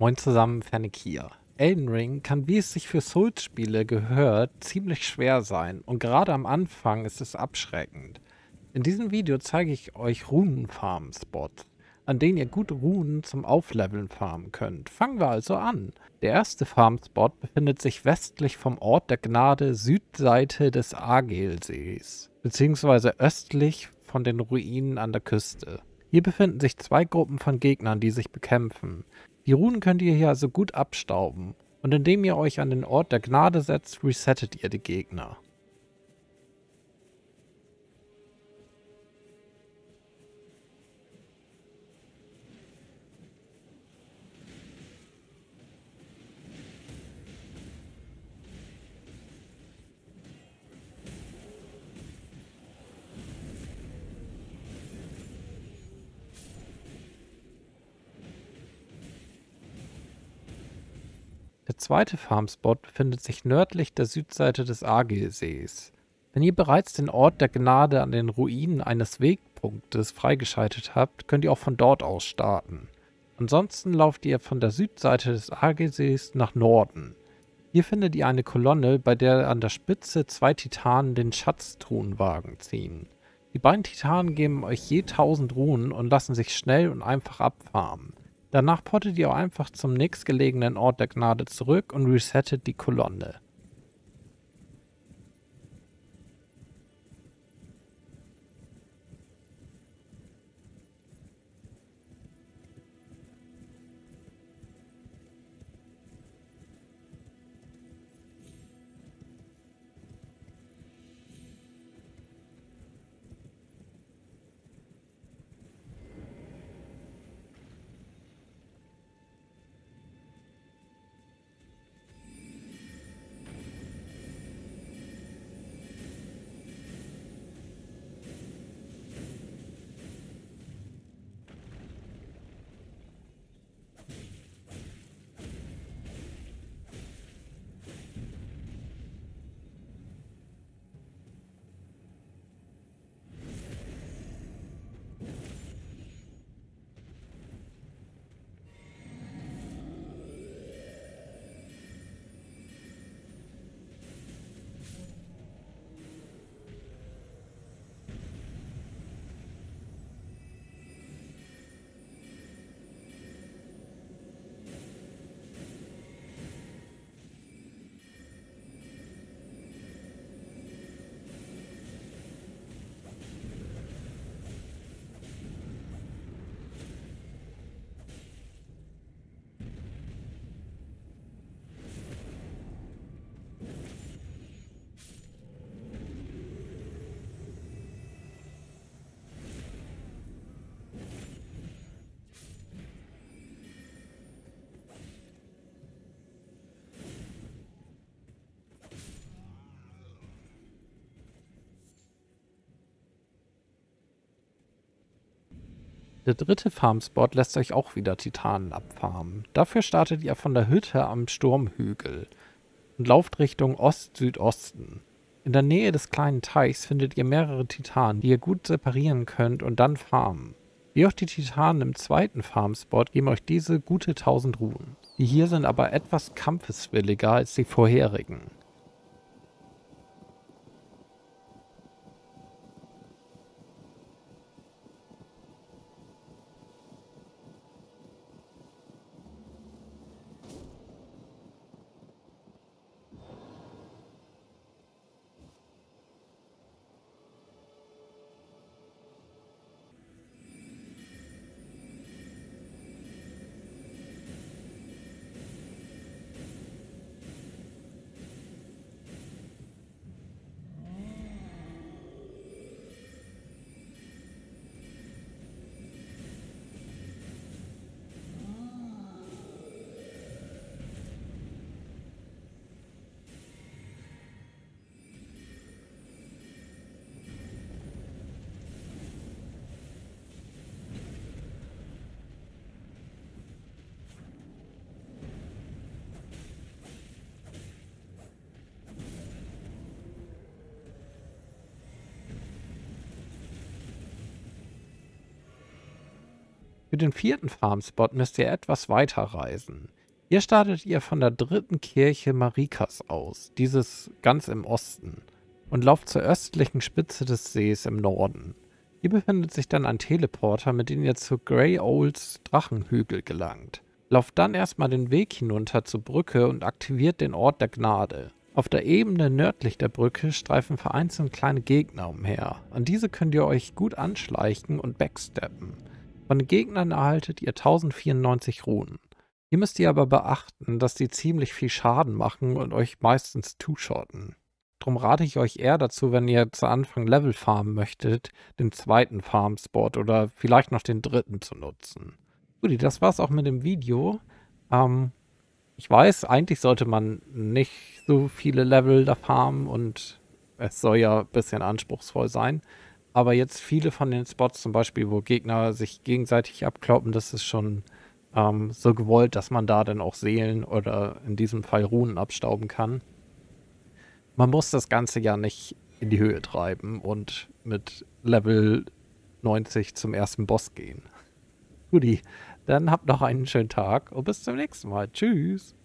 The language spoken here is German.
Moin zusammen, Fennec hier. Elden Ring kann, wie es sich für Souls-Spiele gehört, ziemlich schwer sein und gerade am Anfang ist es abschreckend. In diesem Video zeige ich euch Runen-Farm-Spots, an denen ihr gut Runen zum Aufleveln farmen könnt. Fangen wir also an. Der erste Farm-Spot befindet sich westlich vom Ort der Gnade, Südseite des Argelsees, beziehungsweise östlich von den Ruinen an der Küste. Hier befinden sich zwei Gruppen von Gegnern, die sich bekämpfen. Die Runen könnt ihr hier also gut abstauben, und indem ihr euch an den Ort der Gnade setzt, resettet ihr die Gegner. Der zweite Farmspot befindet sich nördlich der Südseite des Argelsees. Wenn ihr bereits den Ort der Gnade an den Ruinen eines Wegpunktes freigeschaltet habt, könnt ihr auch von dort aus starten. Ansonsten lauft ihr von der Südseite des Argelsees nach Norden. Hier findet ihr eine Kolonne, bei der an der Spitze zwei Titanen den Schatztruhenwagen ziehen. Die beiden Titanen geben euch je 1000 Runen und lassen sich schnell und einfach abfarmen. Danach portet ihr auch einfach zum nächstgelegenen Ort der Gnade zurück und resettet die Kolonne. Der dritte Farmspot lässt euch auch wieder Titanen abfarmen. Dafür startet ihr von der Hütte am Sturmhügel und lauft Richtung Ost-Südosten. In der Nähe des kleinen Teichs findet ihr mehrere Titanen, die ihr gut separieren könnt und dann farmen. Wie auch die Titanen im zweiten Farmspot geben euch diese gute 1000 Runen. Die hier sind aber etwas kampfeswilliger als die vorherigen. Für den 4. Farmspot müsst ihr etwas weiter reisen. Hier startet ihr von der 3. Kirche Marikas aus, dieses ganz im Osten, und lauft zur östlichen Spitze des Sees im Norden. Hier befindet sich dann ein Teleporter, mit dem ihr zu Grey Olds Drachenhügel gelangt. Lauft dann erstmal den Weg hinunter zur Brücke und aktiviert den Ort der Gnade. Auf der Ebene nördlich der Brücke streifen vereinzelt kleine Gegner umher. An diese könnt ihr euch gut anschleichen und backsteppen. Von den Gegnern erhaltet ihr 1094 Runen. Hier müsst ihr aber beachten, dass die ziemlich viel Schaden machen und euch meistens two-shotten. Drum rate ich euch eher dazu, wenn ihr zu Anfang Level farmen möchtet, den 2. Farmspot oder vielleicht noch den 3. zu nutzen. Gut, das war's auch mit dem Video. Ich weiß, eigentlich sollte man nicht so viele Level da farmen und es soll ja ein bisschen anspruchsvoll sein. Aber jetzt viele von den Spots zum Beispiel, wo Gegner sich gegenseitig abkloppen, das ist schon so gewollt, dass man da dann auch Seelen oder in diesem Fall Runen abstauben kann. Man muss das Ganze ja nicht in die Höhe treiben und mit Level 90 zum ersten Boss gehen. Guti, dann habt noch einen schönen Tag und bis zum nächsten Mal. Tschüss.